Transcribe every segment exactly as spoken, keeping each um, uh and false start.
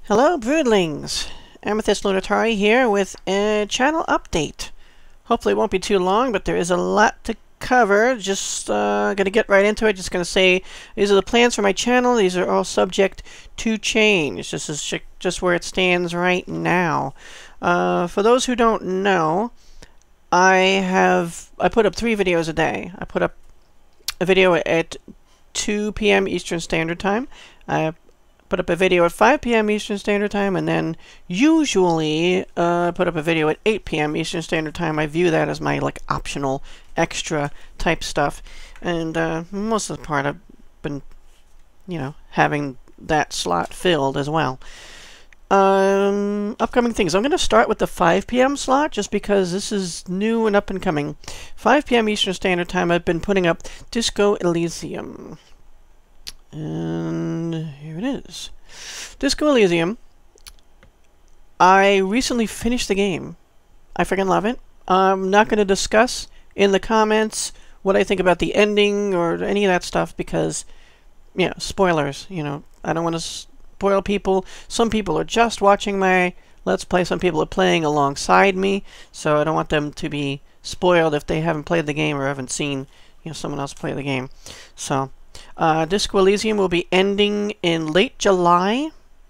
Hello, Broodlings! Amethyst Lunitari here with a channel update. Hopefully it won't be too long, but there is a lot to cover. Just uh, going to get right into it. Just going to say these are the plans for my channel. These are all subject to change. This is just where it stands right now. Uh, for those who don't know, I have I put up three videos a day. I put up a video at two P M Eastern Standard Time. I put up a video at five P M Eastern Standard Time, and then usually uh, put up a video at eight P M Eastern Standard Time. I view that as my like optional extra type stuff, and uh, most of the part I've been, you know, having that slot filled as well. Um, upcoming things. I'm going to start with the five P M slot just because this is new and up and coming. five P M Eastern Standard Time, I've been putting up Disco Elysium. And here it is. Disco Elysium. I recently finished the game. I freaking love it. I'm not going to discuss in the comments what I think about the ending or any of that stuff because, yeah, spoilers. You know, I don't want to spoil people. Some people are just watching my Let's Play. Some people are playing alongside me, so I don't want them to be spoiled if they haven't played the game or haven't seen, you know, someone else play the game. So. Uh, Disco Elysium will be ending in late July.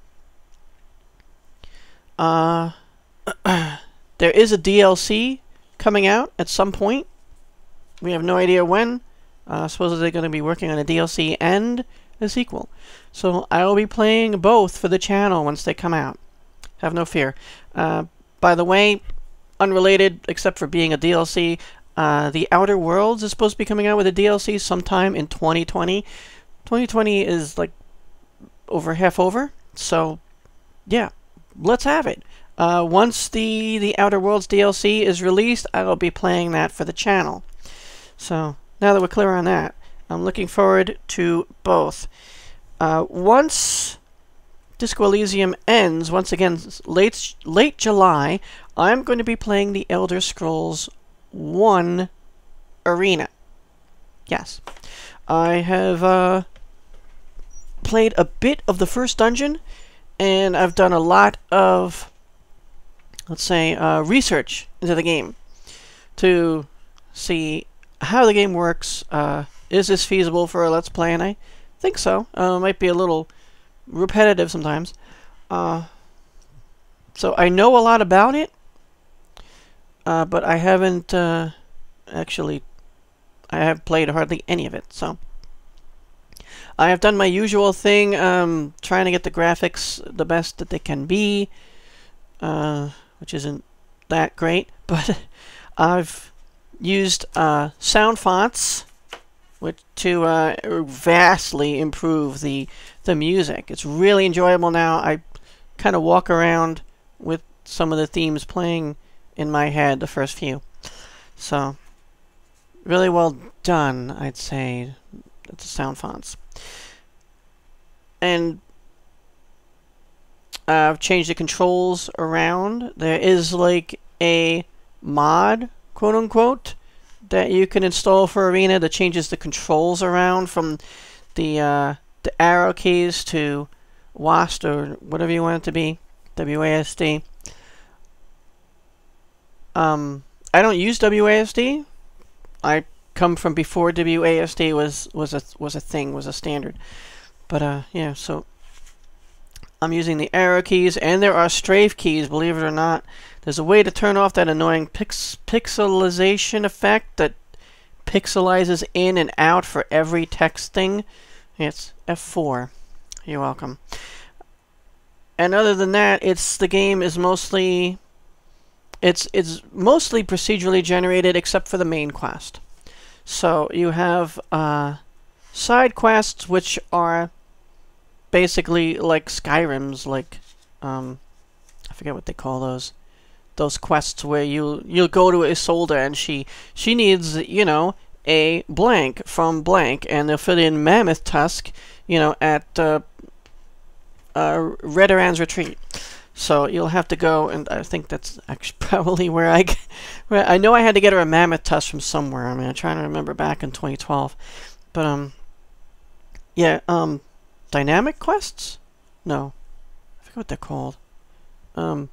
Uh, there is a D L C coming out at some point. We have no idea when. Uh, supposedly they're going to be working on a D L C and a sequel. So I will be playing both for the channel once they come out. Have no fear. Uh, by the way, unrelated except for being a D L C, Uh, The Outer Worlds is supposed to be coming out with a D L C sometime in twenty twenty. twenty twenty is like over half over, so yeah, let's have it. Uh, once the the Outer Worlds D L C is released, I will be playing that for the channel. So now that we're clear on that, I'm looking forward to both. Uh, once Disco Elysium ends, once again late late July, I'm going to be playing the Elder Scrolls one Arena. Yes. I have uh, played a bit of the first dungeon, and I've done a lot of, let's say, uh, research into the game to see how the game works. Uh, is this feasible for a Let's Play? And I think so. Uh, might be a little repetitive sometimes. Uh, so I know a lot about it. Uh, but I haven't uh, actually, I have played hardly any of it, so. I have done my usual thing, um, trying to get the graphics the best that they can be, uh, which isn't that great, but I've used uh, sound fonts which to uh, vastly improve the, the music. It's really enjoyable now. I kind of walk around with some of the themes playing in my head, the first few. So, really well done, I'd say, the sound fonts. And uh, I've changed the controls around. There is like a mod, quote unquote, that you can install for Arena that changes the controls around from the uh, the arrow keys to W A S D or whatever you want it to be, W A S D. Um, I don't use W A S D. I come from before W A S D was was a was a thing, was a standard. But uh, yeah. So I'm using the arrow keys, and there are strafe keys. Believe it or not, there's a way to turn off that annoying pix pixelization effect that pixelizes in and out for every text thing. It's F four. You're welcome. And other than that, it's the game is mostly. It's, it's mostly procedurally generated except for the main quest. So you have uh, side quests which are basically like Skyrim's, like, um, I forget what they call those. Those quests where you, you'll go to Isolde and she, she needs, you know, a blank from blank, and they'll fit in Mammoth Tusk, you know, at uh, uh, Redderan's Retreat. So you'll have to go, and I think that's actually probably where I, where I know I had to get her a Mammoth Tusk from somewhere. I mean, I'm trying to remember back in twenty twelve, but um, yeah, um, dynamic quests? No, I forget what they're called. Um,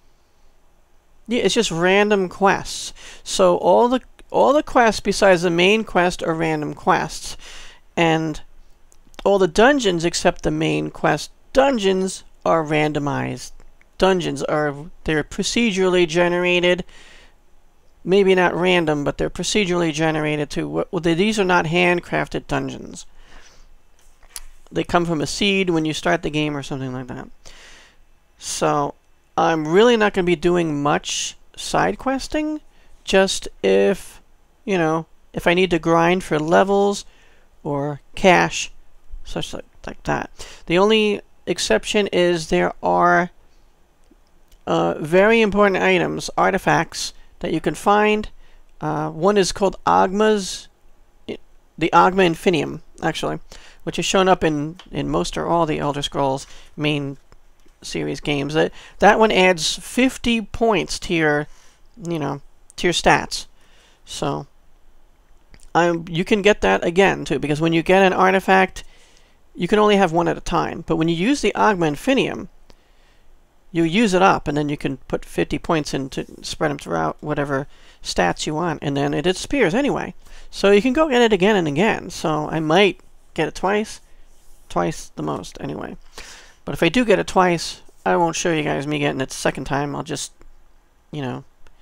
yeah, it's just random quests. So all the all the quests besides the main quest are random quests, and all the dungeons except the main quest dungeons are randomized. Dungeons are they're procedurally generated. Maybe not random, but they're procedurally generated too. Well, they, these are not handcrafted dungeons. They come from a seed when you start the game or something like that. So I'm really not going to be doing much side questing. Just if, you know, if I need to grind for levels or cash, such like, like that. The only exception is there are uh, very important items, artifacts, that you can find. Uh, one is called Ogma's, the Ogma Infinium, actually, which has shown up in, in most or all the Elder Scrolls main series games. That that one adds fifty points to your, you know, to your stats. So um, you can get that again too, because when you get an artifact, you can only have one at a time. But when you use the Ogma Infinium, you use it up, and then you can put fifty points in to spread them throughout whatever stats you want, and then it disappears anyway. So you can go get it again and again. So I might get it twice, twice the most anyway. But if I do get it twice, I won't show you guys me getting it the second time. I'll just, you know,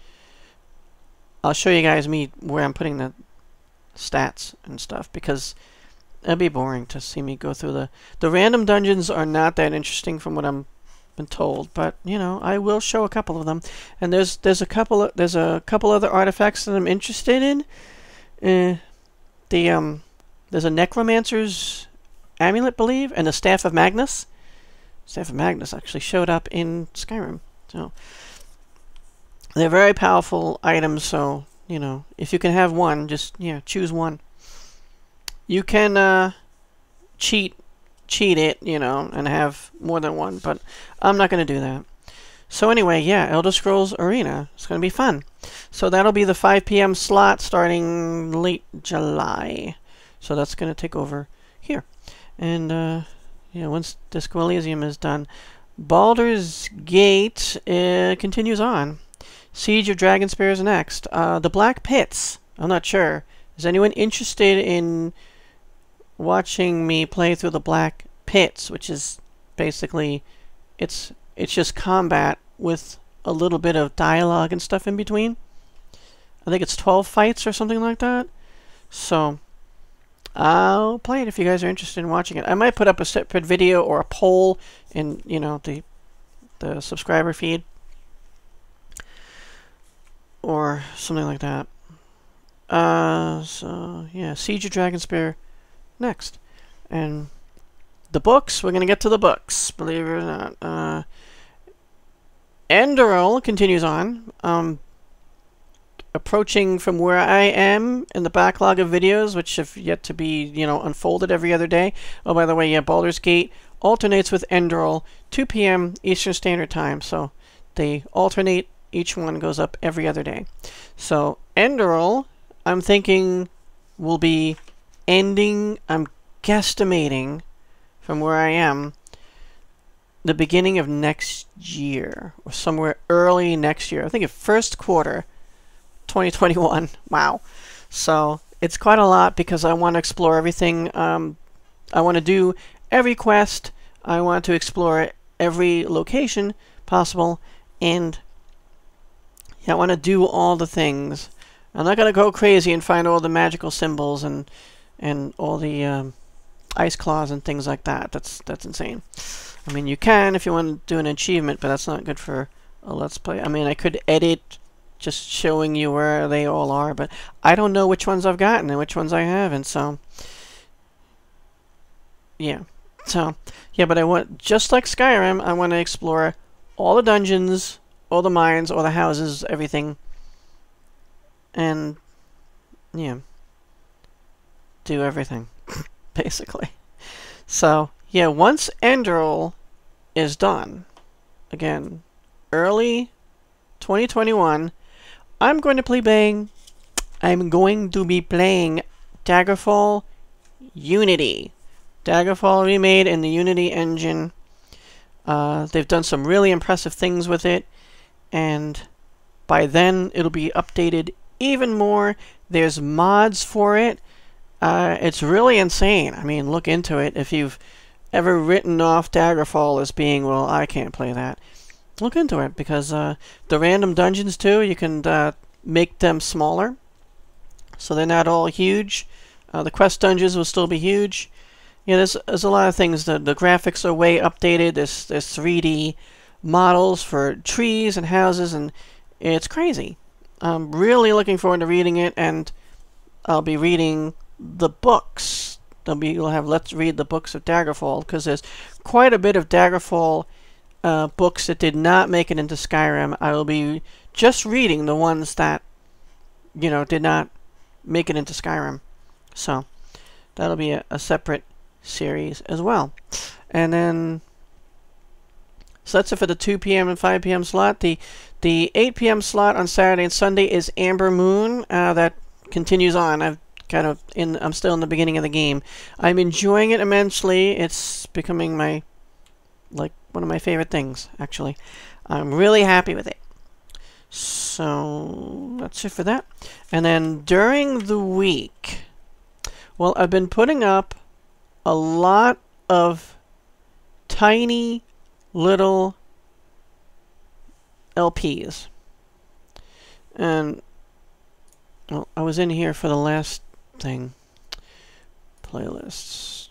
I'll show you guys me where I'm putting the stats and stuff, because it'd be boring to see me go through the... The random dungeons are not that interesting from what I'm been told, but you know, I will show a couple of them. And there's there's a couple of, there's a couple other artifacts that I'm interested in. Uh, the um there's a Necromancer's Amulet, believe, and the Staff of Magnus. Staff of Magnus actually showed up in Skyrim. So they're very powerful items, so you know, if you can have one, just yeah, choose one. You can uh cheat cheat it, you know, and have more than one, but I'm not going to do that. So anyway, yeah, Elder Scrolls Arena. It's going to be fun. So that'll be the five P M slot starting late July. So that's going to take over here. And, uh, yeah, once Disco Elysium is done, Baldur's Gate uh, continues on. Siege of Dragonspear is next. Uh, the Black Pits. I'm not sure. Is anyone interested in watching me play through the Black Pits, which is basically it's it's just combat with a little bit of dialogue and stuff in between. I think it's twelve fights or something like that. So I'll play it if you guys are interested in watching it. I might put up a separate video or a poll in, you know, the the subscriber feed or something like that. Uh, so yeah, Siege of Dragonspear next. And the books, we're going to get to the books, believe it or not. Uh, Enderal continues on. Um, approaching from where I am in the backlog of videos, which have yet to be, you know, unfolded every other day. Oh, by the way, yeah, Baldur's Gate alternates with Enderal, two P M Eastern Standard Time. So they alternate, each one goes up every other day. So Enderal, I'm thinking, will be ending, I'm guesstimating from where I am, the beginning of next year, or somewhere early next year. I think first quarter twenty twenty-one. Wow. So it's quite a lot because I want to explore everything. Um, I want to do every quest. I want to explore every location possible, and yeah, I want to do all the things. I'm not going to go crazy and find all the magical symbols and and all the um, ice claws and things like that. That's that's insane. I mean, you can if you want to do an achievement, but that's not good for a Let's Play. I mean, I could edit just showing you where they all are, but I don't know which ones I've gotten and which ones I haven't, so yeah. So, yeah, but I want, just like Skyrim, I want to explore all the dungeons, all the mines, all the houses, everything. And, yeah, do everything, basically. So, yeah, once Enderal is done, again, early twenty twenty-one, I'm going to play playing, I'm going to be playing Daggerfall Unity. Daggerfall remade in the Unity engine. Uh, they've done some really impressive things with it, and by then it'll be updated even more. There's mods for it. Uh, it's really insane. I mean, look into it. If you've ever written off Daggerfall as being, well, I can't play that, look into it, because uh, the random dungeons too, you can uh, make them smaller, so they're not all huge. Uh, the quest dungeons will still be huge. Yeah, there's, there's a lot of things. The, the graphics are way updated. There's, there's three D models for trees and houses, and it's crazy. I'm really looking forward to reading it, and I'll be reading the books. They'll be, you'll have Let's Read the Books of Daggerfall, because there's quite a bit of Daggerfall uh, books that did not make it into Skyrim. I will be just reading the ones that, you know, did not make it into Skyrim. So that'll be a, a separate series as well. And then, so that's it for the two P M and five P M slot. The the eight P M slot on Saturday and Sunday is Amber Moon. Uh, that continues on. I've kind of in. I'm still in the beginning of the game. I'm enjoying it immensely. It's becoming my like one of my favorite things. Actually, I'm really happy with it. So that's it for that. And then during the week, well, I've been putting up a lot of tiny little L Ps. And, well, I was in here for the last thing. Playlists.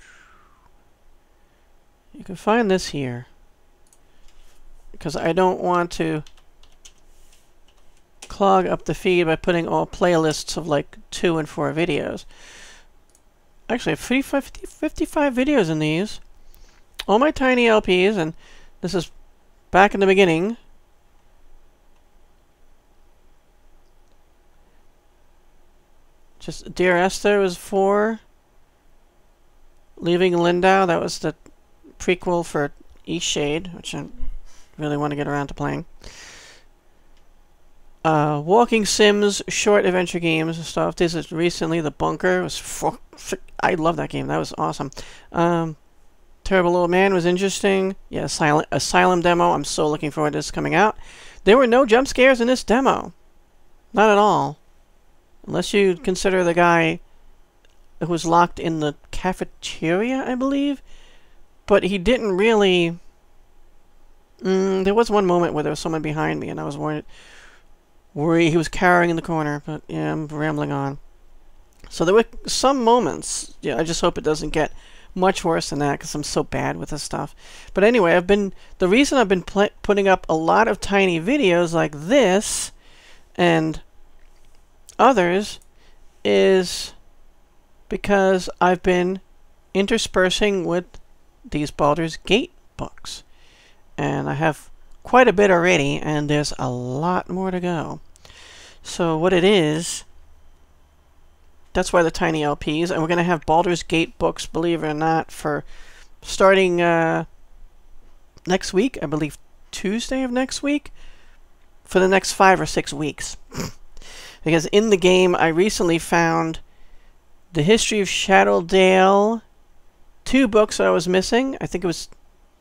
You can find this here, because I don't want to clog up the feed by putting all playlists of like two and four videos. Actually, I have fifty, fifty-five videos in these. All my tiny L Ps, and this is back in the beginning. Just Dear Esther was four. Leaving Lindau, that was the prequel for Eastshade, which I really want to get around to playing. Uh, Walking Sims, short adventure games and stuff. This is recently The Bunker. It was I love that game. That was awesome. Um, Terrible Old Man was interesting. Yeah, Asylum, Asylum demo. I'm so looking forward to this coming out. There were no jump scares in this demo. Not at all. Unless you consider the guy who was locked in the cafeteria, I believe. But he didn't really... Mm, there was one moment where there was someone behind me, and I was worried... worry he was cowering in the corner, but yeah, I'm rambling on. So there were some moments. Yeah, I just hope it doesn't get much worse than that, because I'm so bad with this stuff. But anyway, I've been the reason I've been pl putting up a lot of tiny videos like this and others is because I've been interspersing with these Baldur's Gate books, and I have quite a bit already, and there's a lot more to go. So what it is, that's why the tiny L Ps, and we're going to have Baldur's Gate books, believe it or not, for starting uh, next week, I believe Tuesday of next week, for the next five or six weeks. Because in the game, I recently found The History of Shadowdale, two books that I was missing. I think it was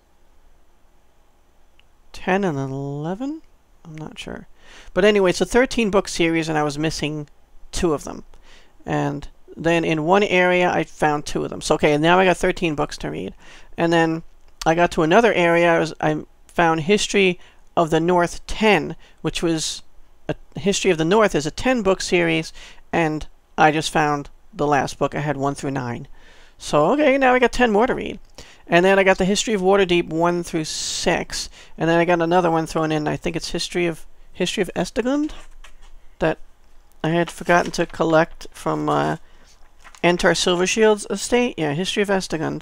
ten and eleven? I'm not sure. But anyway, it's a thirteen book series, and I was missing two of them. And then in one area, I found two of them. So, okay, now I got thirteen books to read. And then I got to another area. I, was, I found History of the North ten, which was... A History of the North is a ten book series, and I just found the last book. I had one through nine. So, okay, now I got ten more to read. And then I got the History of Waterdeep one through six. And then I got another one thrown in. I think it's History of History of Estegund that I had forgotten to collect from uh, Entar Silvershield's estate. Yeah, History of Estegund.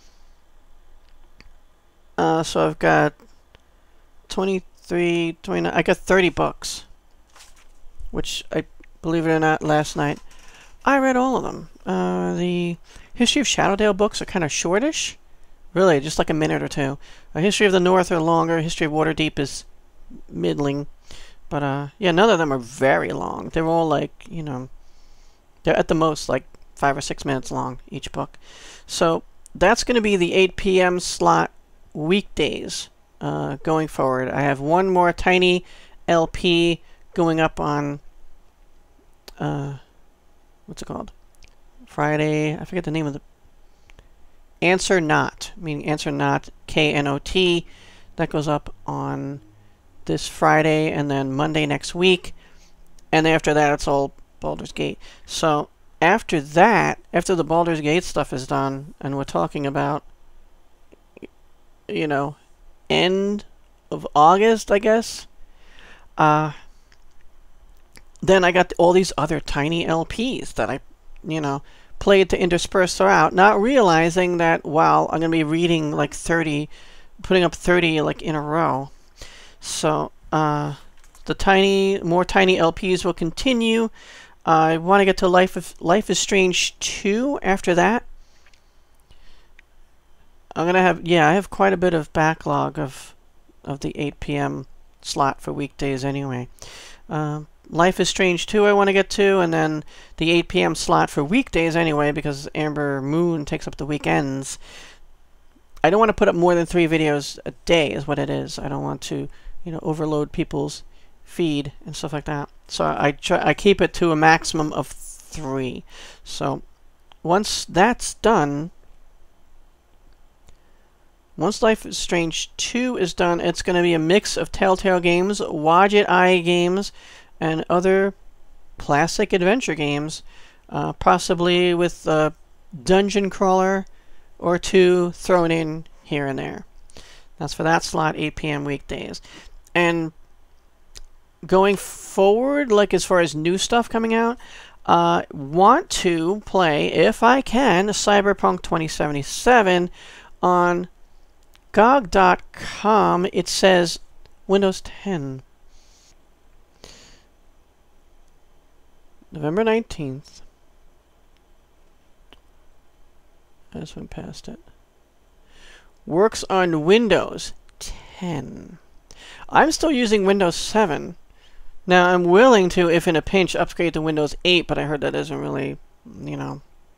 Uh, so I've got twenty-three, twenty-nine. I got thirty books, which I, believe it or not, last night I read all of them. Uh, the History of Shadowdale books are kind of shortish. Really, just like a minute or two. A History of the North are longer. History of Waterdeep is middling. But, uh, yeah, none of them are very long. They're all, like, you know, they're at the most, like, five or six minutes long, each book. So, that's going to be the eight P M slot weekdays uh, going forward. I have one more tiny L P going up on, uh, what's it called? Friday, I forget the name of the, Answer Not, meaning Answer Not, K N O T. That goes up on this Friday and then Monday next week. And after that, it's all Baldur's Gate. So after that, after the Baldur's Gate stuff is done, and we're talking about, you know, end of August, I guess, uh, then I got all these other tiny L Ps that I, you know, played to intersperse throughout, not realizing that, wow, I'm going to be reading like thirty, putting up thirty like in a row. So, uh, the tiny, more tiny L Ps will continue. Uh, I want to get to Life of, Life is Strange two after that. I'm going to have, yeah, I have quite a bit of backlog of, of the eight P M slot for weekdays anyway. Um, Life is Strange two I want to get to, and then the eight P M slot for weekdays anyway, because Amber Moon takes up the weekends. I don't want to put up more than three videos a day is what it is. I don't want to, you know, overload people's feed and stuff like that. So I try, I keep it to a maximum of three. So once that's done, once Life is Strange two is done, it's going to be a mix of Telltale games, Wadjet Eye games, and other classic adventure games, uh, possibly with a dungeon crawler or two thrown in here and there. That's for that slot, eight P M weekdays. And going forward, like as far as new stuff coming out, uh, want to play, if I can, Cyberpunk twenty seventy-seven on G O G dot com. It says Windows ten. November nineteenth. I just went past it. Works on Windows ten. I'm still using Windows seven. Now, I'm willing to, if in a pinch, upgrade to Windows eight, but I heard that isn't really, you know,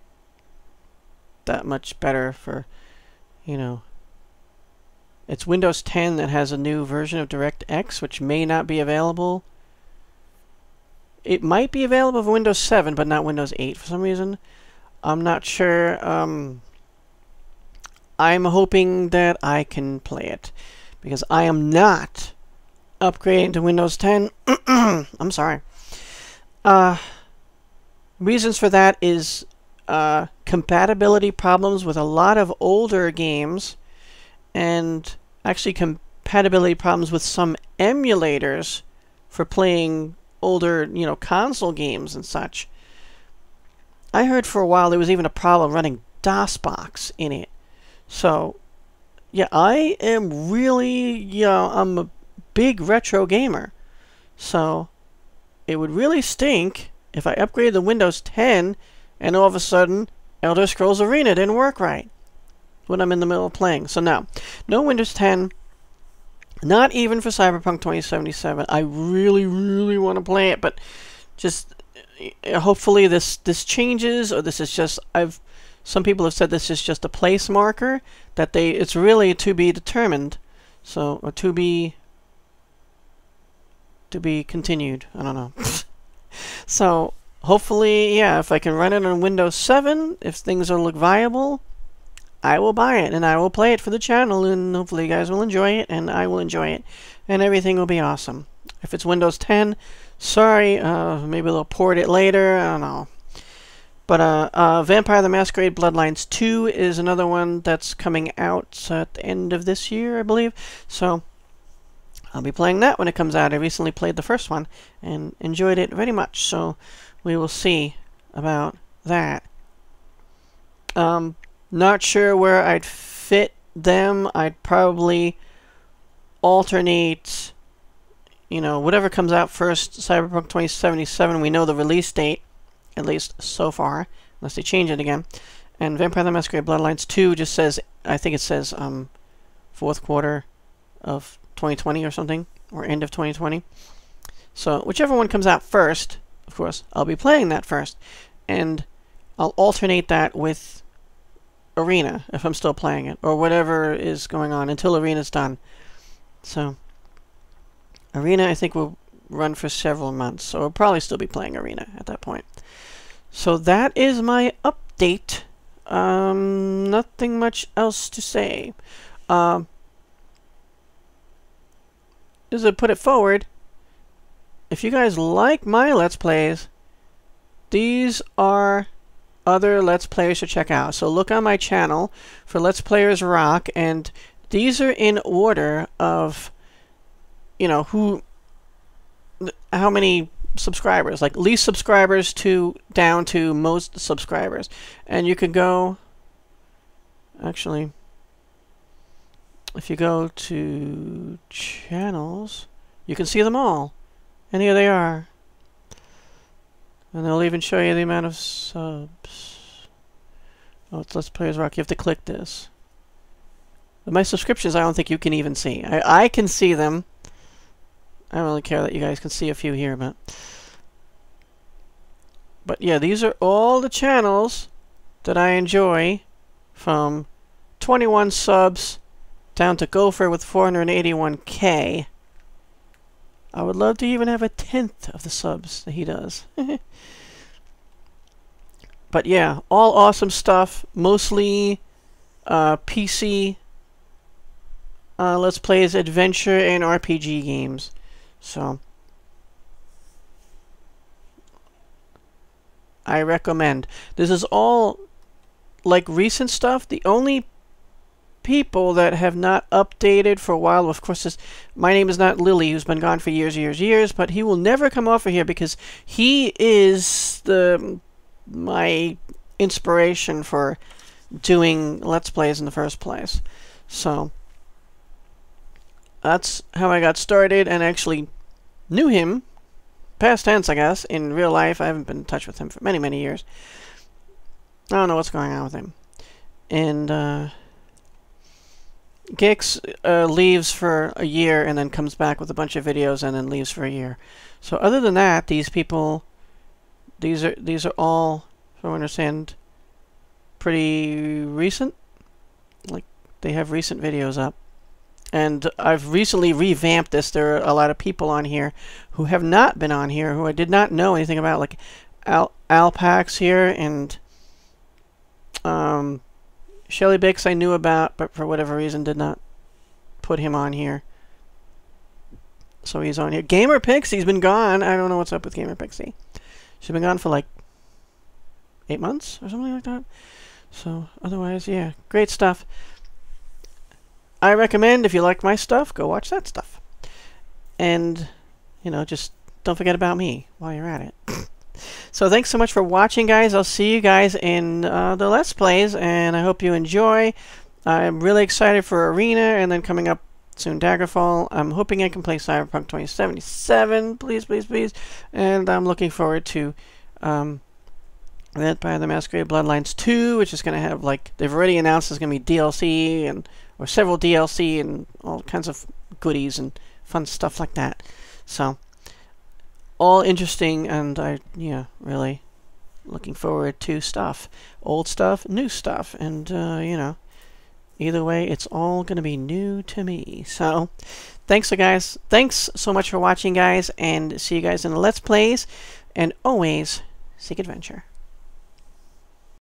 that much better for, you know, it's Windows ten that has a new version of DirectX, which may not be available. It might be available for Windows seven, but not Windows eight for some reason. I'm not sure. Um, I'm hoping that I can play it, because I am not upgrading to Windows ten. I'm sorry. Uh, reasons for that is uh, compatibility problems with a lot of older games, and actually compatibility problems with some emulators for playing older, you know, console games and such. I heard for a while there was even a problem running DOSBox in it. So, yeah, I am really, you know, I'm a big retro gamer. So, it would really stink if I upgraded to Windows ten and all of a sudden Elder Scrolls Arena didn't work right when I'm in the middle of playing. So now, no Windows ten. Not even for Cyberpunk twenty seventy-seven. I really, really want to play it, but just uh, hopefully this this changes, or this is just, I've some people have said this is just a place marker, that they it's really to be determined, so or to be to be continued. I don't know. So hopefully, yeah, if I can run it on Windows seven, if things will look viable, I will buy it, and I will play it for the channel, and hopefully you guys will enjoy it, and I will enjoy it, and everything will be awesome. If it's Windows ten, sorry, uh, maybe they'll port it later, I don't know. But uh, uh, Vampire the Masquerade Bloodlines two is another one that's coming out at the end of this year, I believe, so I'll be playing that when it comes out. I recently played the first one, and enjoyed it very much, so we will see about that. Um... Not sure where I'd fit them. I'd probably alternate, you know, whatever comes out first. Cyberpunk twenty seventy-seven, we know the release date, at least so far, unless they change it again. And Vampire the Masquerade Bloodlines two just says, I think it says um, fourth quarter of twenty twenty or something, or end of twenty twenty. So whichever one comes out first, of course, I'll be playing that first. And I'll alternate that with Arena, if I'm still playing it, or whatever is going on until Arena's done. So, Arena, I think, will run for several months, so I'll probably still be playing Arena at that point. So that is my update. Um, nothing much else to say. Um, as I put it forward, if you guys like my Let's Plays, these are other Let's Players to check out. So look on my channel for Let's Players Rock, and these are in order of, you know, who, how many subscribers, like least subscribers to down to most subscribers. And you can go, actually, if you go to channels, you can see them all. And here they are. And they'll even show you the amount of subs. Oh, it's Let's Players Rock. You have to click this. But my subscriptions, I don't think you can even see. I, I can see them. I don't really care that you guys can see a few here, but... But yeah, these are all the channels that I enjoy, from twenty-one subs down to Gopher with four hundred eighty-one K. I would love to even have a tenth of the subs that he does. But yeah, all awesome stuff. Mostly uh, P C uh, Let's Plays, adventure, and R P G games. So I recommend. This is all like recent stuff. The only people that have not updated for a while, of course, is my name is not Lily, who's been gone for years, years, years, but he will never come off of here because he is the my inspiration for doing Let's Plays in the first place. So that's how I got started and actually knew him, past tense, I guess, in real life. I haven't been in touch with him for many, many years. I don't know what's going on with him. And, uh... Geeks uh, leaves for a year and then comes back with a bunch of videos and then leaves for a year. So other than that, these people, these are these are all, if I understand, pretty recent. Like, they have recent videos up. And I've recently revamped this. There are a lot of people on here who have not been on here, who I did not know anything about, like Al Alpax here, and um. Shelly Bix I knew about, but for whatever reason did not put him on here. So he's on here. Gamer Pixie's been gone. I don't know what's up with Gamer Pixie. She's been gone for like eight months or something like that. So otherwise, yeah, great stuff. I recommend, if you like my stuff, go watch that stuff. And, you know, just don't forget about me while you're at it. So thanks so much for watching, guys. I'll see you guys in uh, the Let's Plays, and I hope you enjoy. I'm really excited for Arena, and then coming up soon Daggerfall. I'm hoping I can play Cyberpunk twenty seventy-seven, please, please, please. And I'm looking forward to um, Vampire the Masquerade Bloodlines two, which is going to have, like, they've already announced there's going to be D L C, and or several D L C, and all kinds of goodies and fun stuff like that. So all interesting, and I, yeah, really looking forward to stuff. Old stuff, new stuff, and, uh, you know, either way, it's all going to be new to me. So, thanks, so guys. Thanks so much for watching, guys, and see you guys in the Let's Plays, and always seek adventure.